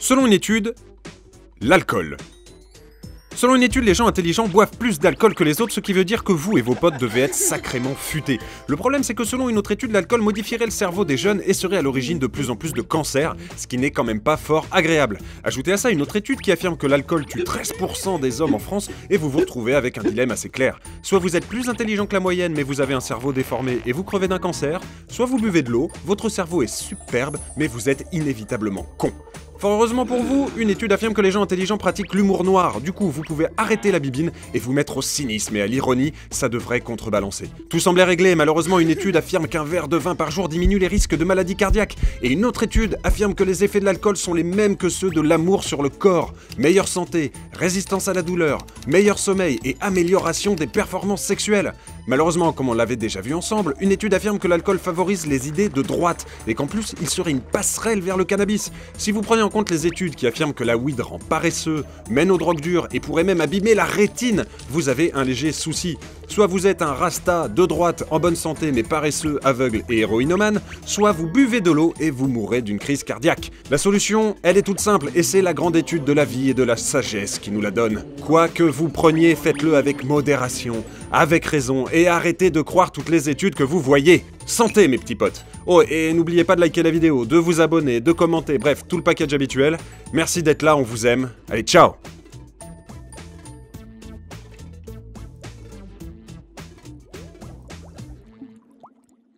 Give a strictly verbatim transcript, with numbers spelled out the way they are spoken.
Selon une étude, l'alcool. Selon une étude, les gens intelligents boivent plus d'alcool que les autres, ce qui veut dire que vous et vos potes devez être sacrément futés. Le problème, c'est que selon une autre étude, l'alcool modifierait le cerveau des jeunes et serait à l'origine de plus en plus de cancers, ce qui n'est quand même pas fort agréable. Ajoutez à ça une autre étude qui affirme que l'alcool tue treize pour cent des hommes en France et vous vous retrouvez avec un dilemme assez clair. Soit vous êtes plus intelligent que la moyenne mais vous avez un cerveau déformé et vous crevez d'un cancer, soit vous buvez de l'eau, votre cerveau est superbe mais vous êtes inévitablement con. Fort heureusement pour vous, une étude affirme que les gens intelligents pratiquent l'humour noir. Du coup, vous pouvez arrêter la bibine et vous mettre au cynisme et à l'ironie, ça devrait contrebalancer. Tout semblait réglé, malheureusement une étude affirme qu'un verre de vin par jour diminue les risques de maladies cardiaques. Et une autre étude affirme que les effets de l'alcool sont les mêmes que ceux de l'amour sur le corps. Meilleure santé, résistance à la douleur, meilleur sommeil et amélioration des performances sexuelles. Malheureusement, comme on l'avait déjà vu ensemble, une étude affirme que l'alcool favorise les idées de droite et qu'en plus, il serait une passerelle vers le cannabis. Si vous prenez en compte les études qui affirment que la weed rend paresseux, mène aux drogues dures et pourrait même abîmer la rétine, vous avez un léger souci. Soit vous êtes un rasta de droite en bonne santé mais paresseux, aveugle et héroïnomane, soit vous buvez de l'eau et vous mourrez d'une crise cardiaque. La solution, elle est toute simple et c'est la grande étude de la vie et de la sagesse qui nous la donne. Quoi que vous preniez, faites-le avec modération, avec raison et arrêtez de croire toutes les études que vous voyez. Santé mes petits potes. Oh et n'oubliez pas de liker la vidéo, de vous abonner, de commenter, bref tout le package habituel. Merci d'être là, on vous aime. Allez ciao.